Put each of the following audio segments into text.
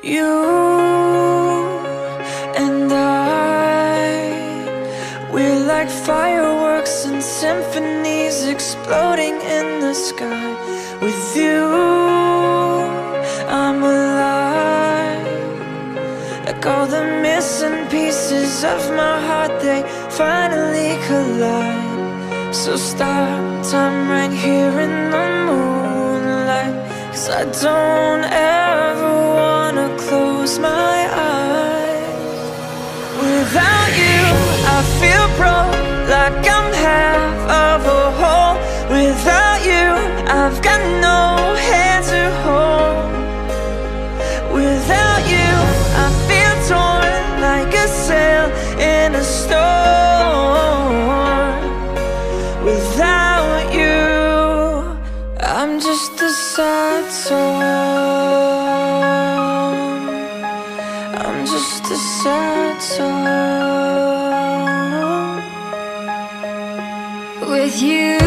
You and we're like fireworks and symphonies exploding in the sky. With you, I'm alive. Like all the missing pieces of my heart, they finally collide. So stop time right here in the moonlight, 'cause I don't ever wanna close my eyes. Without you, I feel broke, like I'm half of a whole. Without you, I've got no hand to hold. Without you, I feel torn like a sail in a storm. Without you, I'm just a sad song. I'm just a sad song. With you,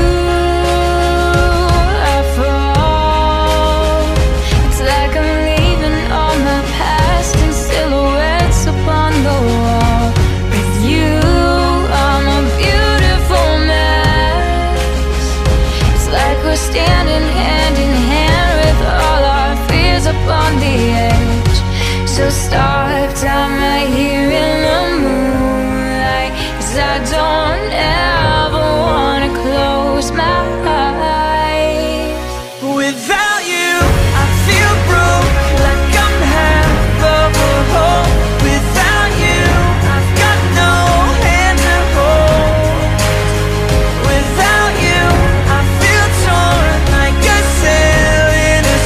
I fall. It's like I'm leaving all my past in silhouettes upon the wall. With you, I'm a beautiful mess. It's like we're standing hand in hand with all our fears upon the edge. So stop time right here in the moonlight, 'cause I don't ever wanna close my eyes. Without you, I feel broke, like I'm half of a whole. Without you, I've got no hand to hold. Without you, I feel torn like a sail in a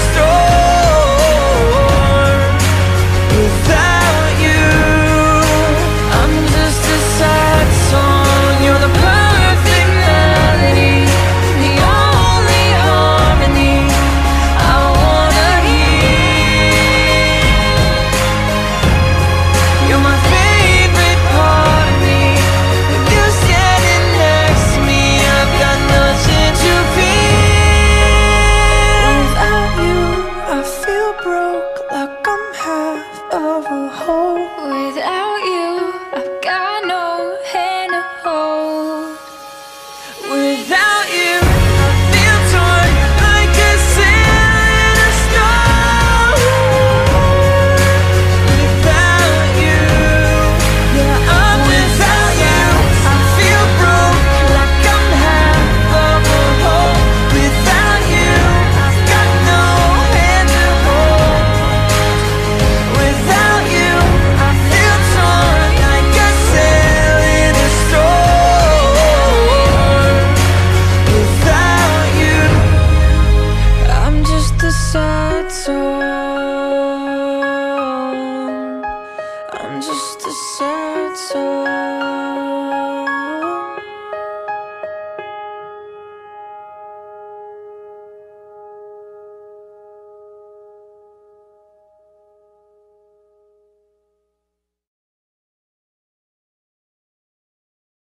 storm. Without you, I'm just a sad song. You're the perfect melody, the only harmony I wanna hear. You're my favorite part of me. With you standing next to me, I've got nothing to fear. Without you, I feel broke, like I'm half of a whole. Without you, I've got no hand to hold. Without you, I feel torn like a sail in a storm. Without you, yeah, I'm without you. I feel broke, like I'm half of a whole. Without you, I've got no hand to hold. Without you, I feel torn like a sail in a storm. Without you, I'm just a sad soul.